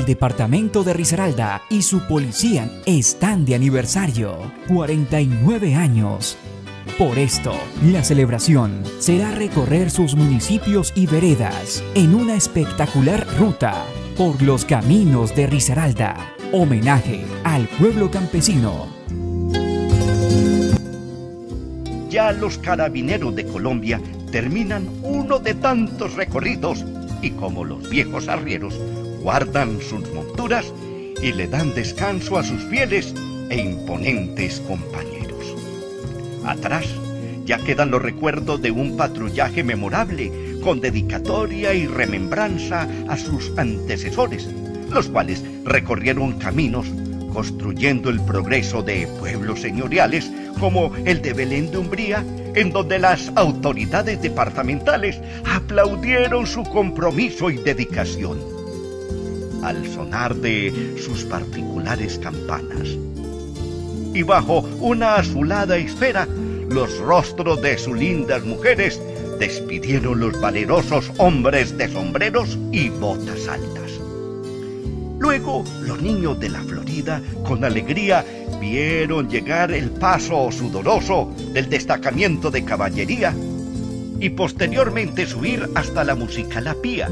departamento de Risaralda y su policía están de aniversario, 49 años. Por esto, la celebración será recorrer sus municipios y veredas en una espectacular ruta por los caminos de Risaralda. Homenaje al pueblo campesino. Ya los carabineros de Colombia terminan uno de tantos recorridos y como los viejos arrieros guardan sus monturas y le dan descanso a sus fieles e imponentes compañeros. Atrás ya quedan los recuerdos de un patrullaje memorable con dedicatoria y remembranza a sus antecesores, los cuales recorrieron caminos construyendo el progreso de pueblos señoriales como el de Belén de Umbría, en donde las autoridades departamentales aplaudieron su compromiso y dedicación. Al sonar de sus particulares campanas y bajo una azulada esfera, los rostros de sus lindas mujeres despidieron los valerosos hombres de sombreros y botas altas. Luego, los niños de la Florida, con alegría, vieron llegar el paso sudoroso del destacamento de caballería y posteriormente subir hasta la Musical Pía,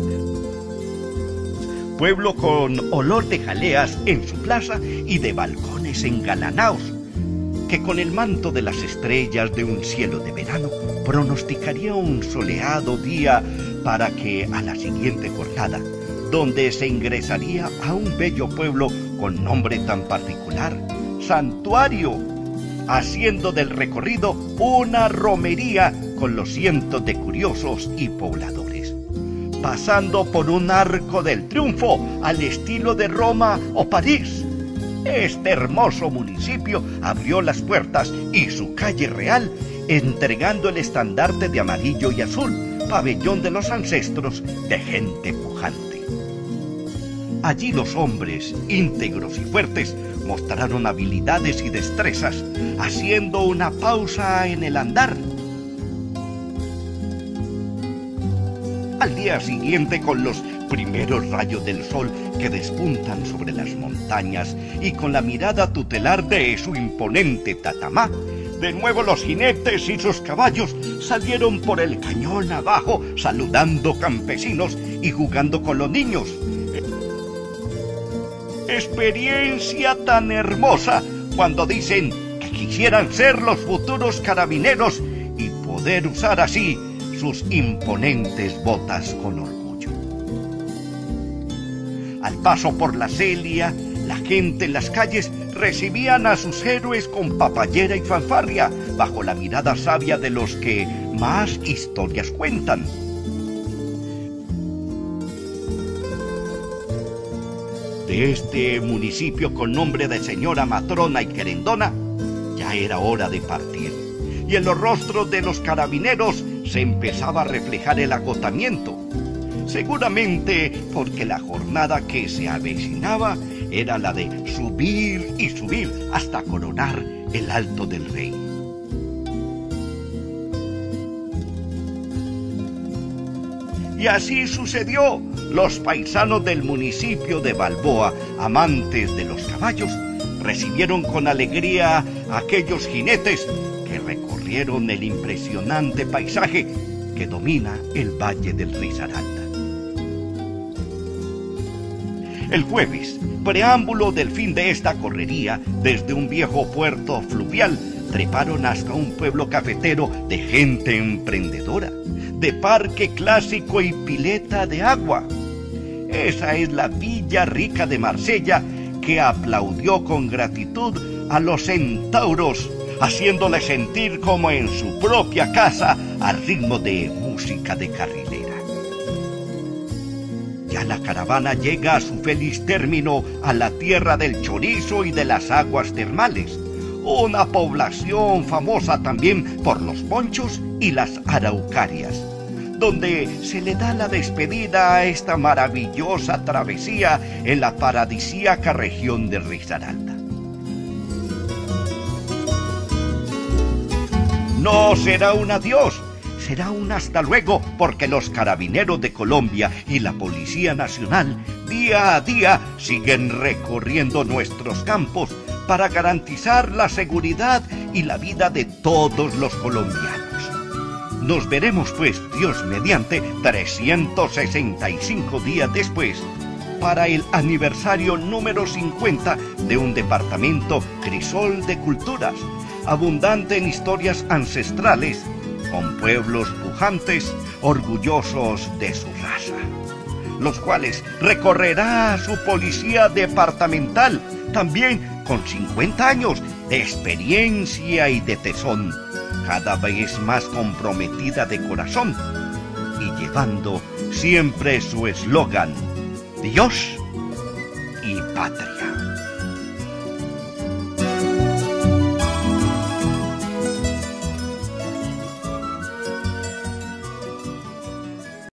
pueblo con olor de jaleas en su plaza y de balcones engalanados, que con el manto de las estrellas de un cielo de verano pronosticaría un soleado día para que a la siguiente jornada, donde se ingresaría a un bello pueblo con nombre tan particular, Santuario, haciendo del recorrido una romería con los cientos de curiosos y pobladores, pasando por un arco del triunfo al estilo de Roma o París. Este hermoso municipio abrió las puertas y su calle real, entregando el estandarte de amarillo y azul, pabellón de los ancestros de gente pujante. Allí los hombres íntegros y fuertes mostraron habilidades y destrezas, haciendo una pausa en el andar. Al día siguiente, con los primeros rayos del sol que despuntan sobre las montañas y con la mirada tutelar de su imponente tatamá, de nuevo los jinetes y sus caballos salieron por el cañón abajo, saludando campesinos y jugando con los niños. Experiencia tan hermosa cuando dicen que quisieran ser los futuros carabineros y poder usar así sus imponentes botas con orgullo. Al paso por la Celia, la gente en las calles recibían a sus héroes con papayera y fanfarria, bajo la mirada sabia de los que más historias cuentan. De este municipio con nombre de señora matrona y querendona, ya era hora de partir, y en los rostros de los carabineros se empezaba a reflejar el agotamiento, seguramente porque la jornada que se avecinaba era la de subir y subir hasta coronar el Alto del Rey. Y así sucedió. Los paisanos del municipio de Balboa, amantes de los caballos, recibieron con alegría a aquellos jinetes que recorrieron el impresionante paisaje que domina el Valle del Risaralda. El jueves, preámbulo del fin de esta correría, desde un viejo puerto fluvial, treparon hasta un pueblo cafetero de gente emprendedora, de parque clásico y pileta de agua. Esa es la Villa Rica de Marsella, que aplaudió con gratitud a los centauros, haciéndoles sentir como en su propia casa al ritmo de música de carrilera. Ya la caravana llega a su feliz término a la tierra del chorizo y de las aguas termales, una población famosa también por los ponchos y las araucarias, donde se le da la despedida a esta maravillosa travesía en la paradisíaca región de Risaralda. No será un adiós, será un hasta luego, porque los Carabineros de Colombia y la Policía Nacional día a día siguen recorriendo nuestros campos para garantizar la seguridad y la vida de todos los colombianos. Nos veremos pues, Dios mediante, 365 días después, para el aniversario número 50 de un departamento crisol de culturas, abundante en historias ancestrales, con pueblos pujantes, orgullosos de su raza, los cuales recorrerá su policía departamental, también con 50 años de experiencia y de tesón, cada vez más comprometida de corazón, y llevando siempre su eslogan: Dios y patria.